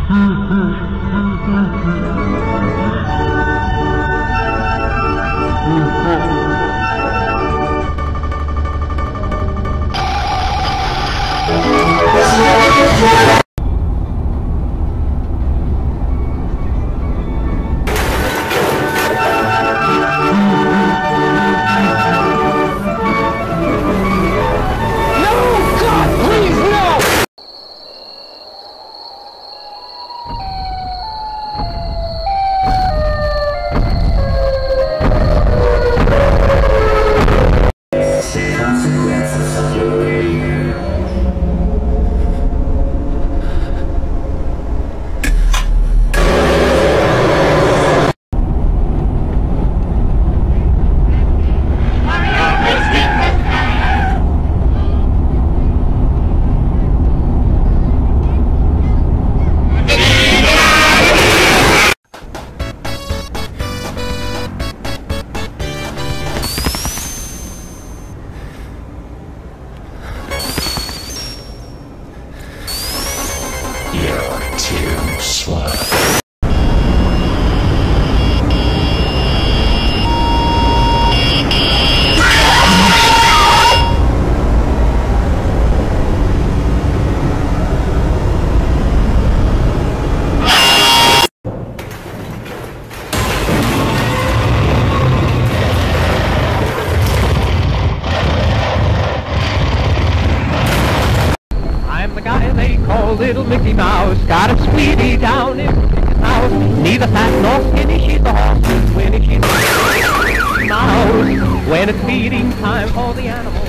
You're too slow. The guy they call Little Mickey Mouse got a sweetie down in his house. Neither fat nor skinny, she's a horse. When she's a mouse, when it's feeding time for the animals.